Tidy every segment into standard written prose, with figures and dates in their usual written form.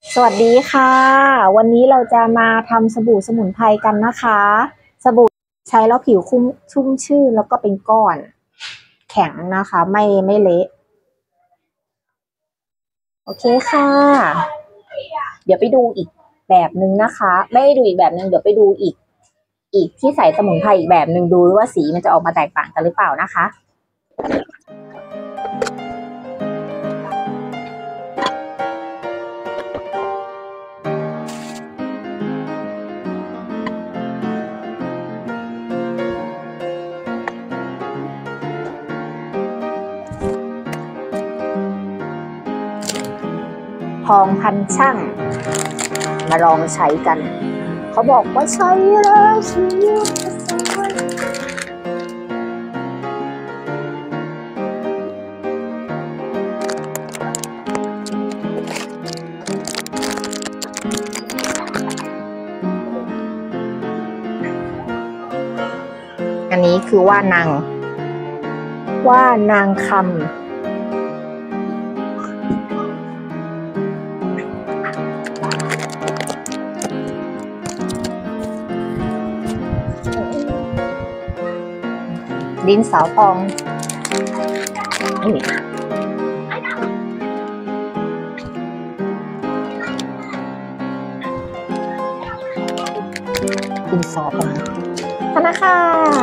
สวัสดีค่ะวันนี้เราจะมาทำสบู่สมุนไพรกันนะคะสบู่ใช้แล้วผิวชุ่มชื่นแล้วก็เป็นก้อนแข็งนะคะไม่เละโอเคค่ะเดี๋ยวไปดูอีกแบบนึงนะคะไม่ได้ดูอีกแบบนึงเดี๋ยวไปดูอีกที่ใส่สมุนไพรอีกแบบนึงดูว่าสีมันจะออกมาแตกต่างกันหรือเปล่านะคะทองพันช่างมาลองใช้กันเขาบอกว่าใช้แล้วชีวิตจะสวยอันนี้คือว่านางคำดินสอพองนี่ดินสอพองธนาคาร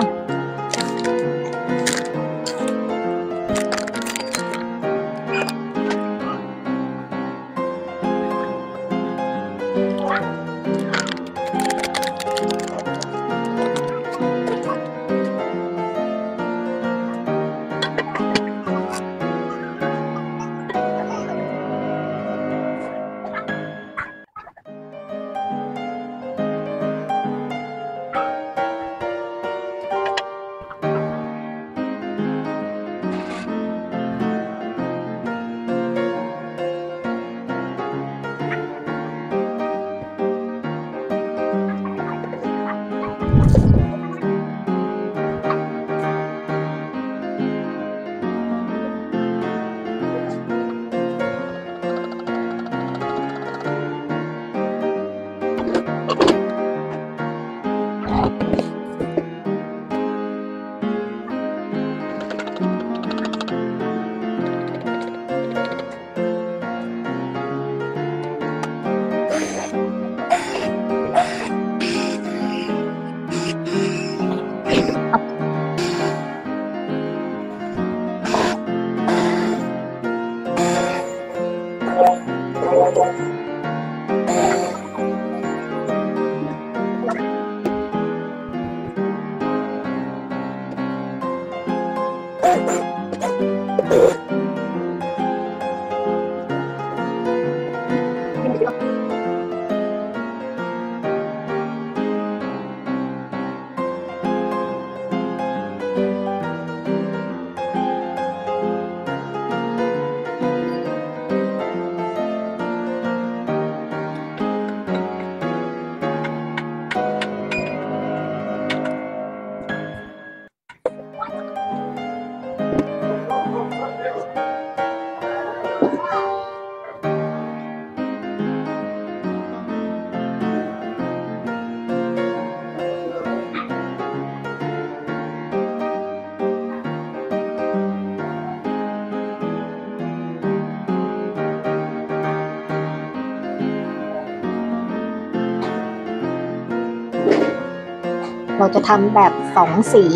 เราจะทำแบบ2 สี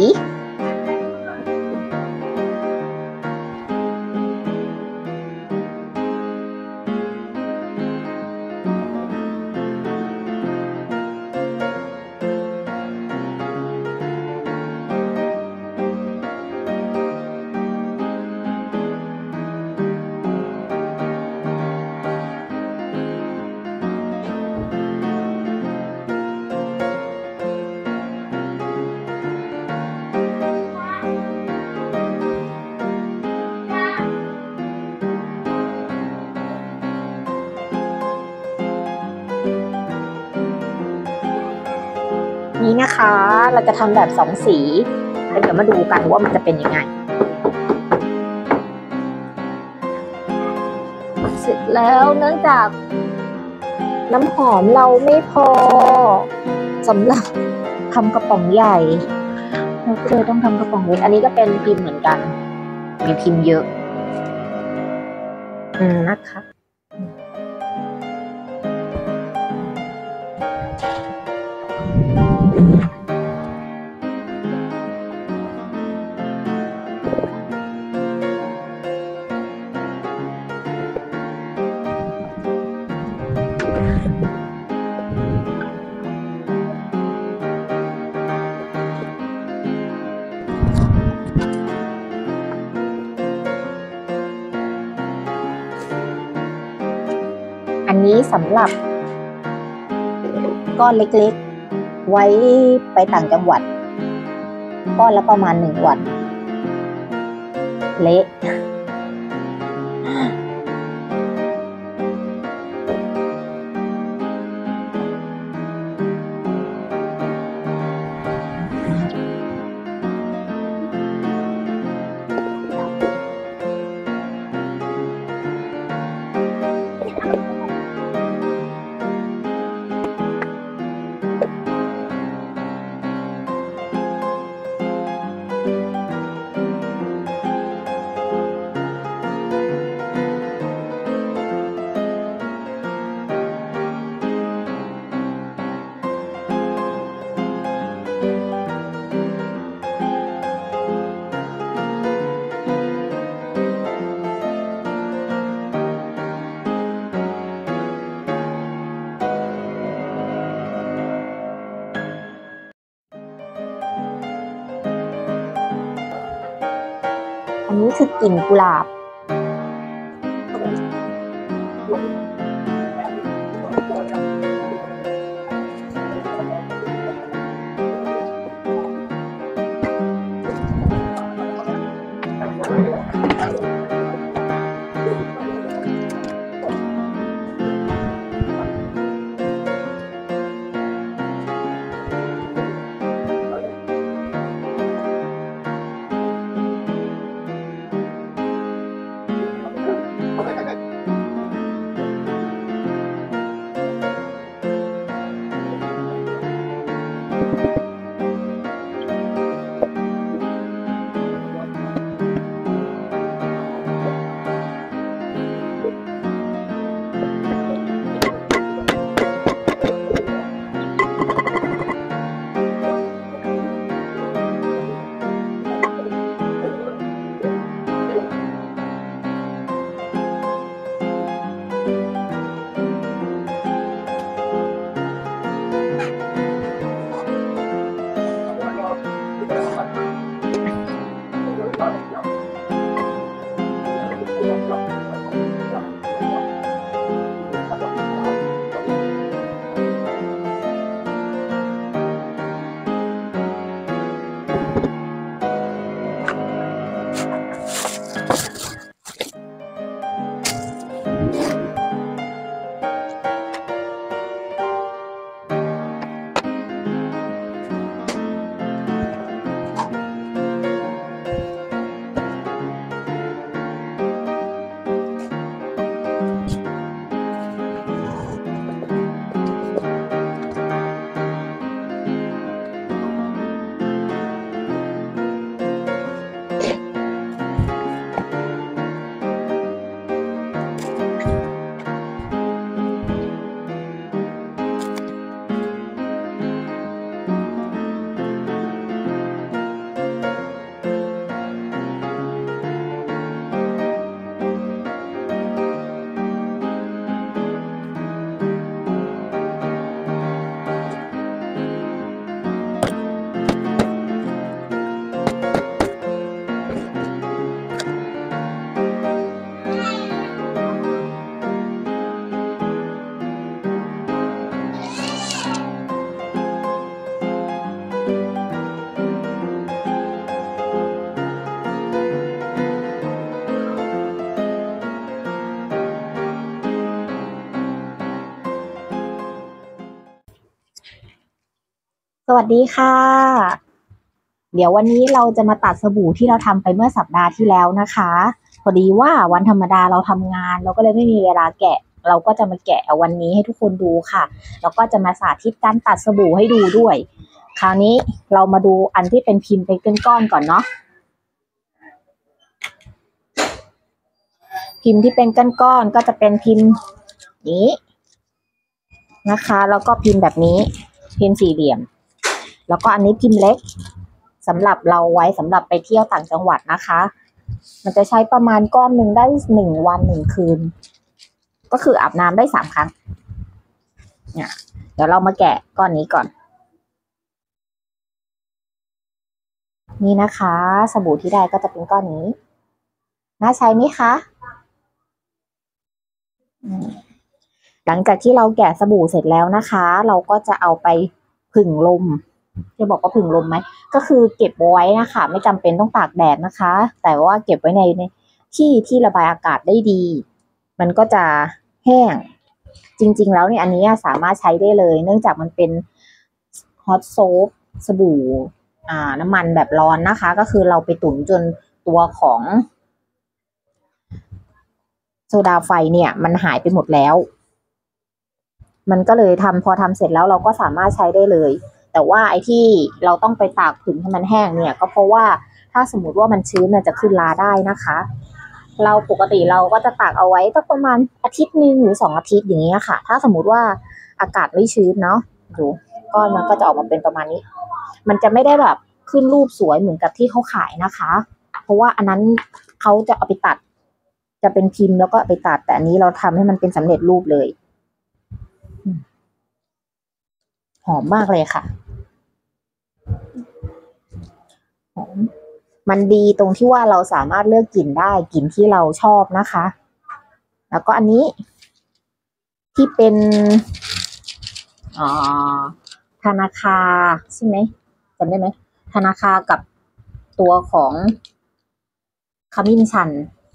นี้นะคะเราจะทำแบบ2 สีแล้วเดี๋ยวมาดูกันว่ามันจะเป็นยังไงเสร็จแล้วเนื่องจากน้ำหอมเราไม่พอสำหรับทำกระป๋องใหญ่เราก็เลยต้องทำกระป๋องเล็กอันนี้ก็เป็นพิมพ์เหมือนกันมีพิมพ์เยอะนะคะอันนี้สำหรับก้อนเล็กๆไว้ไปต่างจังหวัดก้อนละประมาณ1 วันเละอันนี้คือกลิ่นกุหลาบสวัสดีค่ะเดี๋ยววันนี้เราจะมาตัดสบู่ที่เราทำไปเมื่อสัปดาห์ที่แล้วนะคะพอดีว่าวันธรรมดาเราทำงานเราก็เลยไม่มีเวลาแกะเราก็จะมาแกะวันนี้ให้ทุกคนดูค่ะแล้วก็จะมาสาธิตการตัดสบู่ให้ดูด้วยคราวนี้เรามาดูอันที่เป็นพิมพ์เป็นก้อนๆก่อนเนาะพิมพ์ที่เป็นก้อนๆก็จะเป็นพิมพ์นี้นะคะแล้วก็พิมพ์แบบนี้พิมพ์สี่เหลี่ยมแล้วก็อันนี้พิมพ์เล็กสำหรับเราไว้สำหรับไปเที่ยวต่างจังหวัดนะคะมันจะใช้ประมาณก้อนหนึ่งได้1 วัน 1 คืนก็คืออาบน้ำได้3 ครั้งเนี่ยเดี๋ยวเรามาแกะก้อนนี้ก่อนนี่นะคะสบู่ที่ได้ก็จะเป็นก้อนนี้น่าใช้ไหมคะหลังจากที่เราแกะสบู่เสร็จแล้วนะคะเราก็จะเอาไปผึ่งลมจะบอกว่าผึ่งลมไหมก็คือเก็บไว้นะคะไม่จำเป็นต้องตากแดดนะคะแต่ว่าเก็บไว้ในที่ระบายอากาศได้ดีมันก็จะแห้งจริงๆแล้วเนี่ยอันนี้สามารถใช้ได้เลยเนื่องจากมันเป็นฮอตโซปสบู่น้ำมันแบบร้อนนะคะก็คือเราไปตุ๋นจนตัวของโซดาไฟเนี่ยมันหายไปหมดแล้วมันก็เลยพอทำเสร็จแล้วเราก็สามารถใช้ได้เลยแต่ว่าไอ้ที่เราต้องไปตากผึ่งให้มันแห้งเนี่ยก็เพราะว่าถ้าสมมติว่ามันชื้นมันจะขึ้นราได้นะคะเราปกติเราก็จะตากเอาไว้ตั้งประมาณอาทิตย์นึงหรือ2 อาทิตย์อย่างนี้ค่ะถ้าสมมติว่าอากาศไม่ชื้นเนาะดูก้อนมันก็จะออกมาเป็นประมาณนี้มันจะไม่ได้แบบขึ้นรูปสวยเหมือนกับที่เขาขายนะคะเพราะว่าอันนั้นเขาจะเอาไปตัดจะเป็นพิมพ์แล้วก็ไปตัดแต่อันนี้เราทำให้มันเป็นสำเร็จรูปเลยหอมมากเลยค่ะหอมมันดีตรงที่ว่าเราสามารถเลือกกลิ่นได้กลิ่นที่เราชอบนะคะแล้วก็อันนี้ที่เป็นธนาคารใช่ไหมจำได้ไหมธนาคารกับตัวของขมิ้นชัน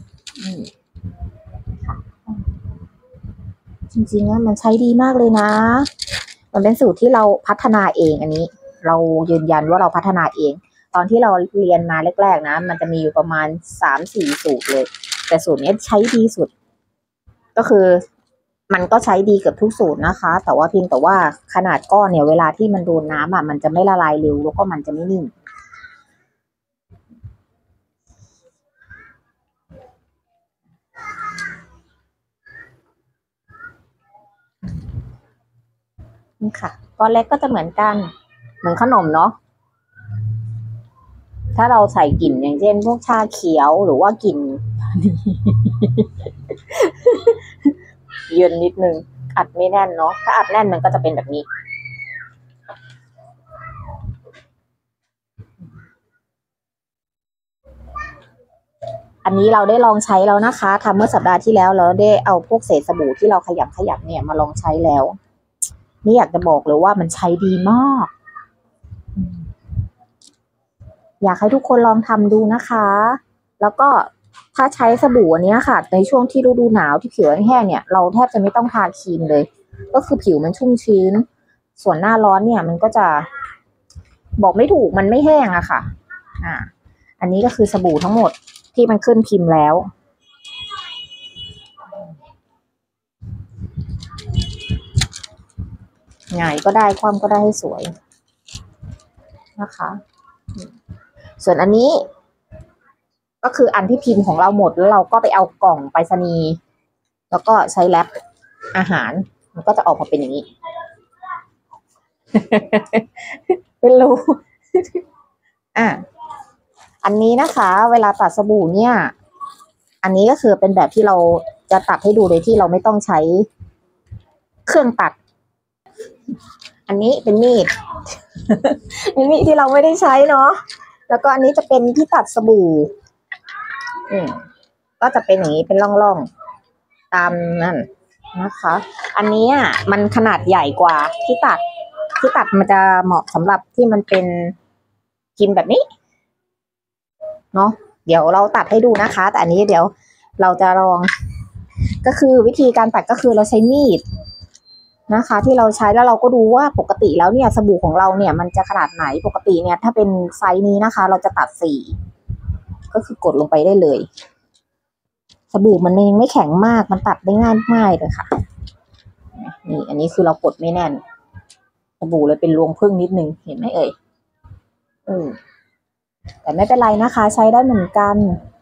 จริงๆมันใช้ดีมากเลยนะมันเป็นสูตรที่เราพัฒนาเองอันนี้เรายืนยันว่าเราพัฒนาเองตอนที่เราเรียนมาแรกๆนะมันจะมีอยู่ประมาณ3-4 สูตรเลยแต่สูตรนี้ใช้ดีสุดก็คือมันก็ใช้ดีเกือบทุกสูตรนะคะแต่ว่าเพียงแต่ว่าขนาดก้อนเนี่ยเวลาที่มันโดนน้ำมันจะไม่ละลายเร็วแล้วก็มันจะไม่นิ่งนี่ค่ะก้อนเล็กก็จะเหมือนกันเหมือนขนมเนาะถ้าเราใส่กลิ่นอย่างเช่นพวกชาเขียวหรือว่ากลิ่นเย็นนิดนึงอัดไม่แน่นเนาะถ้าอัดแน่นมันก็จะเป็นแบบนี้อันนี้เราได้ลองใช้แล้วนะคะทำเมื่อสัปดาห์ที่แล้วเราได้เอาพวกเศษสบู่ที่เราขยับเนี่ยมาลองใช้แล้วนี่อยากจะบอกเลยว่ามันใช้ดีมากอยากให้ทุกคนลองทำดูนะคะแล้วก็ถ้าใช้สบู่อันนี้ค่ะในช่วงที่ฤดูหนาวที่ผิวแห้งเนี่ยเราแทบจะไม่ต้องทาครีมเลยก็คือผิวมันชุ่มชื้นส่วนหน้าร้อนเนี่ยมันก็จะบอกไม่ถูกมันไม่แห้งอะค่ะอันนี้ก็คือสบู่ทั้งหมดที่มันขึ้นพิมพ์แล้วไงก็ได้ความก็ได้ให้สวยนะคะส่วนอันนี้ก็คืออันที่พิมพ์ของเราหมดแล้วเราก็ไปเอากล่องไปรษณีย์แล้วก็ใช้แรปอาหารมันก็จะออกมาเป็นอย่างนี้เป็นรูอันนี้นะคะเวลาตัดสบู่เนี่ยอันนี้ก็คือเป็นแบบที่เราจะตัดให้ดูโดยที่เราไม่ต้องใช้เครื่องตัดอันนี้เป็นมีดเป็นมีดที่เราไม่ได้ใช้เนาะแล้วก็อันนี้จะเป็นที่ตัดสบู่ก็จะเป็นอย่างนี้เป็นร่องๆตามนั่นนะคะอันนี้มันขนาดใหญ่กว่าที่ตัดมันจะเหมาะสำหรับที่มันเป็นพิมพ์แบบนี้เนาะเดี๋ยวเราตัดให้ดูนะคะแต่อันนี้เดี๋ยวเราจะลองก็คือวิธีการตัดก็คือเราใช้มีดนะคะที่เราใช้แล้วเราก็ดูว่าปกติแล้วเนี่ยสบู่ของเราเนี่ยมันจะขนาดไหนปกติเนี่ยถ้าเป็นไซส์นี้นะคะเราจะตัด4ก็คือกดลงไปได้เลยสบู่มันยังไม่แข็งมากมันตัดได้ง่ายเลยค่ะนี่อันนี้คือเรากดไม่แน่นสบู่เลยเป็นรวงผึ้งนิดนึงเห็นไหมเอ่ยแต่ไม่เป็นไรนะคะใช้ได้เหมือนกัน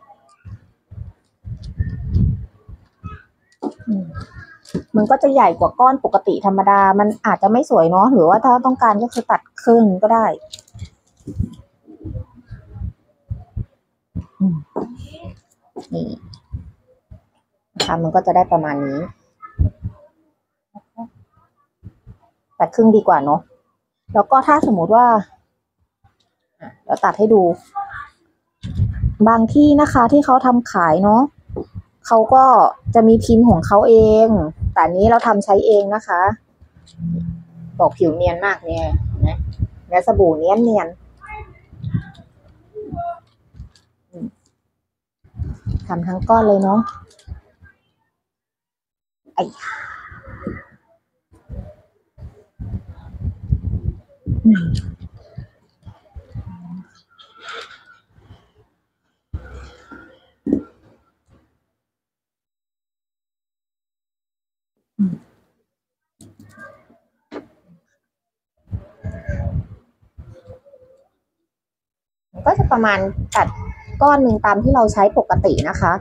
มันก็จะใหญ่กว่าก้อนปกติธรรมดามันอาจจะไม่สวยเนาะหรือว่าถ้าต้องการก็คือตัดครึ่งก็ได้นี่นะคะมันก็จะได้ประมาณนี้ตัดครึ่งดีกว่าเนาะแล้วก็ถ้าสมมุติว่าเดี๋ยวตัดให้ดูบางที่นะคะที่เขาทำขายเนาะเขาก็จะมีพิมพ์ของเขาเองแต่นี้เราทำใช้เองนะคะบอกผิวเนียนมากเนี่ยนะเนื้อสบู่เนียนทำทั้งก้อนเลยเนาะไอก็จะประมาณตัดก้อนหนึ่งตามที่เราใช้ปกตินะคะ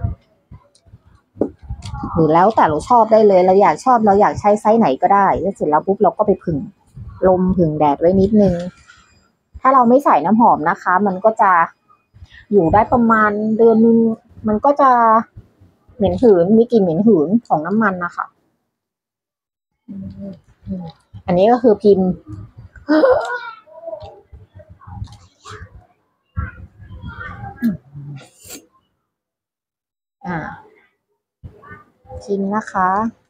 หรือแล้วแต่เราชอบได้เลยเราอยากใช้ไซส์ไหนก็ได้แล้วเสร็จแล้วปุ๊บเราก็ไปผึ่งลมผึ่งแดดไว้นิดนึงถ้าเราไม่ใส่น้ำหอมนะคะมันก็จะอยู่ได้ประมาณเดือนนึงมันก็จะเหม็นหืนมีกลิ่นเหม็นหืนของน้ำมันนะคะอันนี้ก็คือพิมพ์พิมพ์นะคะ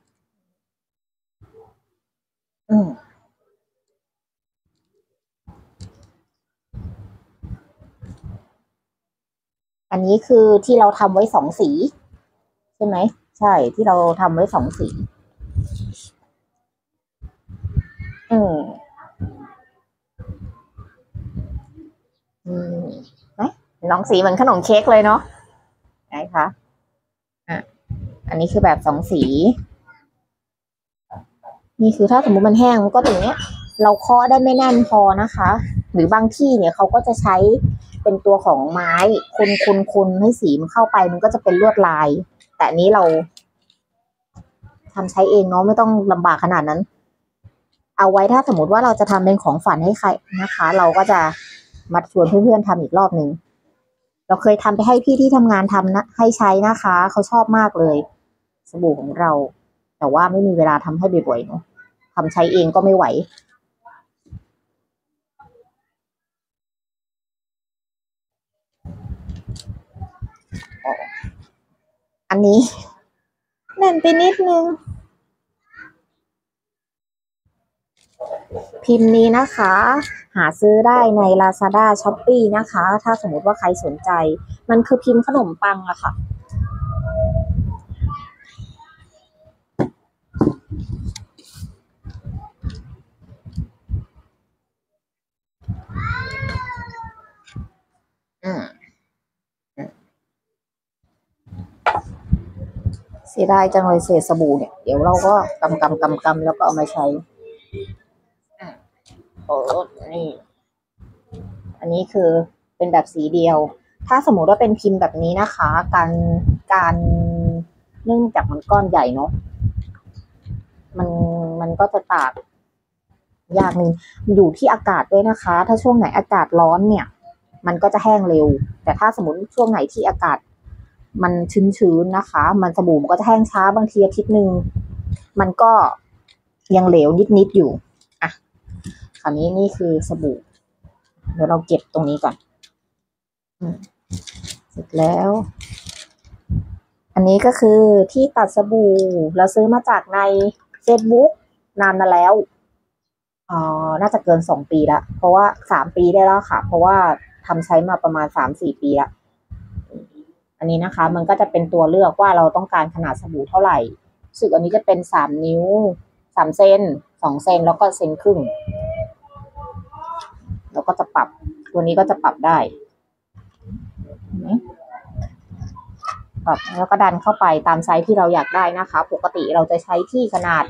อันนี้คือที่เราทำไว้2 สีใช่ไหมใช่ที่เราทำไว้2 สีไหมน้องสีเหมือนขนมเค้กเลยเนาะไหนคะอันนี้คือแบบ2 สีนี่คือถ้าสมมติมันแห้งมันก็อย่างเนี้ยเราเคาะได้ไม่แน่นพอนะคะหรือบางที่เนี่ยเขาก็จะใช้เป็นตัวของไม้คนให้สีมันเข้าไปมันก็จะเป็นลวดลายแต่อันนี้เราทำใช้เองเนาะไม่ต้องลำบากขนาดนั้นเอาไว้ถ้าสมมติว่าเราจะทำเป็นของฝันให้ใครนะคะเราก็จะมาชวนเพื่อนๆทำอีกรอบนึงเราเคยทำไปให้พี่ที่ทำงานทำนะให้ใช้นะคะเขาชอบมากเลยสบู่ของเราแต่ว่าไม่มีเวลาทำให้บ่อยๆเนาะทำใช้เองก็ไม่ไหวอันนี้แน่นไปนิดนึงพิมพ์นี้นะคะหาซื้อได้ใน Lazada Shopee นะคะถ้าสมมติว่าใครสนใจมันคือพิมพ์ขนมปังอะค่ะเสียดายจังเลยเศษสบู่เนี่ยเดี๋ยวเราก็กำแล้วก็เอามาใช้โอ้นี่อันนี้คือเป็นแบบสีเดียวถ้าสมมติว่าเป็นพิมพ์แบบนี้นะคะการเนื่องจากมันก้อนใหญ่เนาะมันก็จะตากยากนึงอยู่ที่อากาศด้วยนะคะถ้าช่วงไหนอากาศร้อนเนี่ยมันก็จะแห้งเร็วแต่ถ้าสมมติช่วงไหนที่อากาศมันชื้นๆนะคะมันสบู่มันก็จะแห้งช้าบางทีอาทิตย์นึงมันก็ยังเหลวนิดอยู่อ่ะคราวนี้นี่คือสบู่เดี๋ยวเราเก็บตรงนี้ก่อนเสร็จแล้วอันนี้ก็คือที่ตัดสบู่เราซื้อมาจากใน Facebook นานมาแล้วน่าจะเกิน2 ปีละเพราะว่า3 ปีได้แล้วค่ะเพราะว่าทำใช้มาประมาณ3-4 ปีละอันนี้นะคะมันก็จะเป็นตัวเลือกว่าเราต้องการขนาดสบู่เท่าไหร่สึกอันนี้จะเป็น3 นิ้ว3 เซน2 เซนแล้วก็1.5 เซนแล้วก็จะปรับตัวนี้ก็จะปรับได้ปรับแล้วก็ดันเข้าไปตามไซส์ที่เราอยากได้นะคะปกติเราจะใช้ที่ขนาด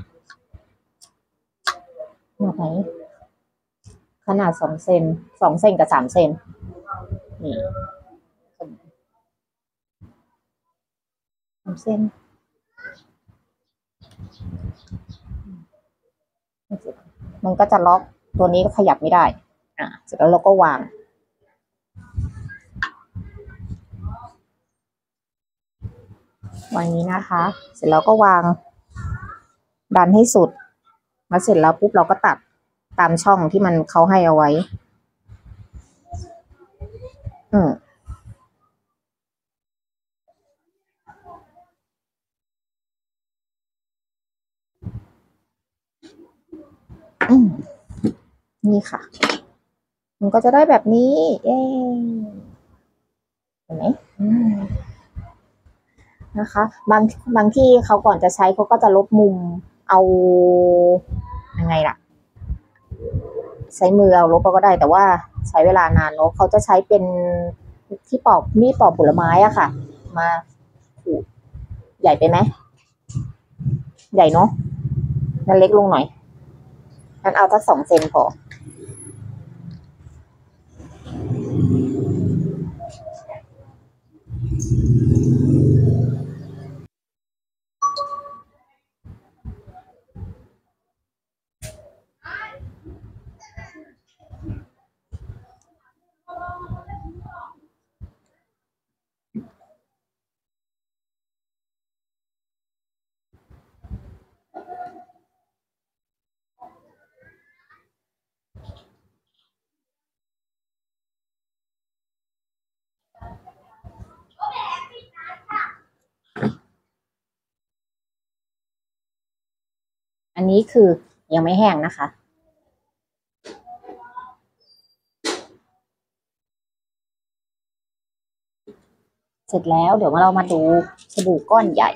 ไหนขนาด2 เซน2 เซนกับ3 เซนนี่3 เซนมันก็จะล็อกตัวนี้ก็ขยับไม่ได้เสร็จแล้วเราก็วางนี้นะคะเสร็จแล้วก็วางดันให้สุดมาเสร็จแล้วปุ๊บเราก็ตัดตามช่องที่มันเขาให้เอาไว้นี่ค่ะมันก็จะได้แบบนี้เห็นไหมนะคะบางที่เขาก่อนจะใช้เขาก็จะลบมุมเอายังไงล่ะใช้มือเอาลบก็ได้แต่ว่าใช้เวลานานเนาะเขาจะใช้เป็นที่ปอกมีดปอกผลไม้อะค่ะมาขูดใหญ่ไปไหมใหญ่เนาะงั้นเล็กลงหน่อยงั้นเอาสัก2 เซนพออันนี้คือยังไม่แห้งนะคะเสร็จแล้วเดี๋ยวเรามาดูสบู่ก้อนใหญ่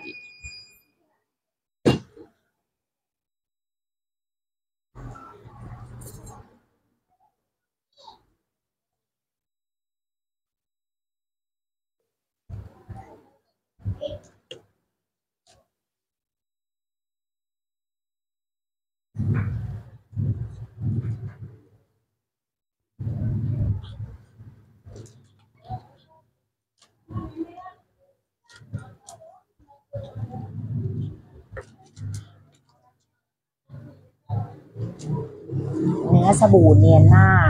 เนื้อสบู่เนียนมาก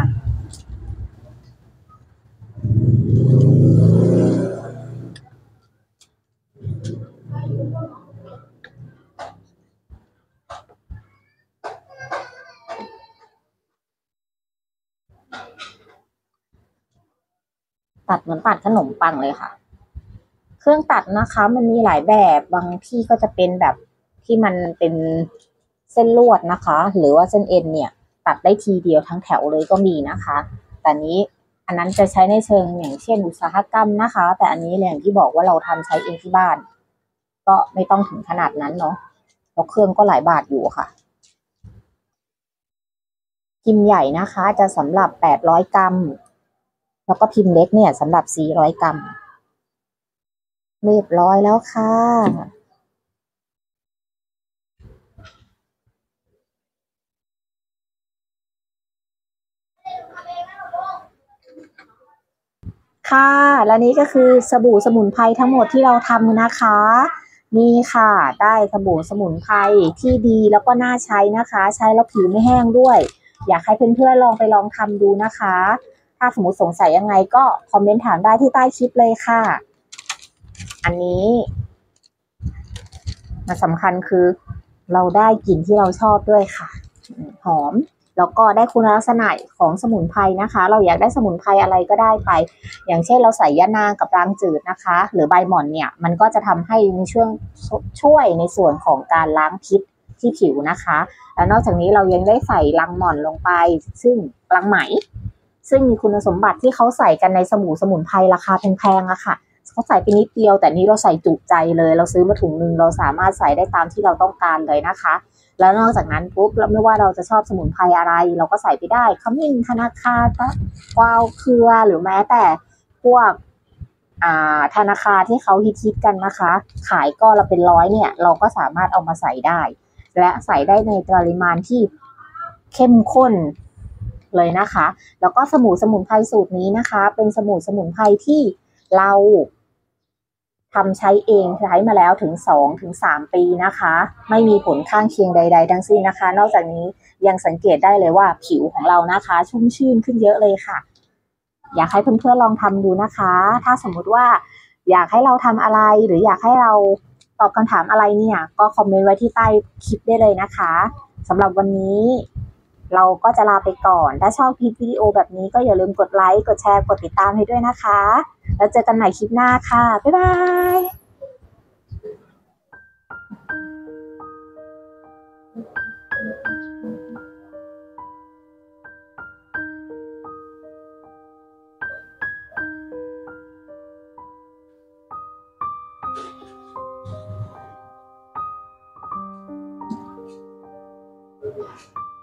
ตัดเหมือนตัดขนมปังเลยค่ะเครื่องตัดนะคะมันมีหลายแบบบางที่ก็จะเป็นแบบที่มันเป็นเส้นลวดนะคะหรือว่าเส้นเอ็นเนี่ยตัดได้ทีเดียวทั้งแถวเลยก็มีนะคะแต่นี้อันนั้นจะใช้ในเชิงอย่างเช่นอุตสาหกรรมนะคะแต่อันนี้อย่างที่บอกว่าเราทำใช้เองที่บ้านก็ไม่ต้องถึงขนาดนั้นเนาะเพราะเครื่องก็หลายบาทอยู่ค่ะพิมพ์ใหญ่นะคะจะสำหรับ800 กรัมแล้วก็พิมพ์เล็กเนี่ยสำหรับ400 กรัมเรียบร้อยแล้วค่ะค่ะและนี้ก็คือสบู่สมุนไพรทั้งหมดที่เราทำนะคะนี่ค่ะได้สบู่สมุนไพรที่ดีแล้วก็น่าใช้นะคะใช้แล้วผิวไม่แห้งด้วยอยากให้เพื่อนๆลองทำดูนะคะถ้าสมมติสงสัยยังไงก็คอมเมนต์ถามได้ที่ใต้คลิปเลยค่ะอันนี้มันสำคัญคือเราได้กลิ่นที่เราชอบด้วยค่ะหอมแล้วก็ได้คุณลักษณะของสมุนไพรนะคะเราอยากได้สมุนไพรอะไรก็ได้ไปอย่างเช่นเราใส่ยะนางกับรางจืดนะคะหรือใบหม่อนเนี่ยมันก็จะทำให้ในช่วยในส่วนของการล้างพิษที่ผิวนะคะแล้วนอกจากนี้เรายังได้ใส่รังหม่อนลงไปซึ่งรังไหมซึ่งมีคุณสมบัติที่เขาใส่กันในสบู่สมุนไพรราคาแพงๆอะค่ะเขาใส่ไปนิดเดียวแต่นี้เราใส่จุใจเลยเราซื้อมาถุงนึงเราสามารถใส่ได้ตามที่เราต้องการเลยนะคะแล้วนอกจากนั้นปุ๊บไม่ว่าเราจะชอบสมุนไพรอะไรเราก็ใส่ไปได้ขมิ้นธนาคารกวาวเครือหรือแม้แต่พวกธนาคารที่เขาฮิตกันนะคะ ขายก้อนละเป็น100เนี่ยเราก็สามารถเอามาใส่ได้ และใส่ได้ในปริมาณที่เข้มข้นเลยนะคะ แล้วก็สมุนไพรสูตรนี้นะคะ เป็นสมุนไพรที่เราทำใช้เองใช้มาแล้วถึง2-3 ปีนะคะ ไม่มีผลข้างเคียงใดๆทั้งสิ้นนะคะ นอกจากนี้ยังสังเกตได้เลยว่าผิวของเรานะคะชุ่มชื่นขึ้นเยอะเลยค่ะ อยากให้เพื่อนๆลองทำดูนะคะ ถ้าสมมุติว่าอยากให้เราทำอะไรหรืออยากให้เราตอบคำถามอะไรเนี่ยก็คอมเมนต์ไว้ที่ใต้คลิปได้เลยนะคะสำหรับวันนี้เราก็จะลาไปก่อน ถ้าชอบคลิปวิดีโอแบบนี้ก็อย่าลืมกดไลค์ กดแชร์ กดติดตามให้ด้วยนะคะ แล้วเจอกันใหม่คลิปหน้าค่ะ บ๊ายบาย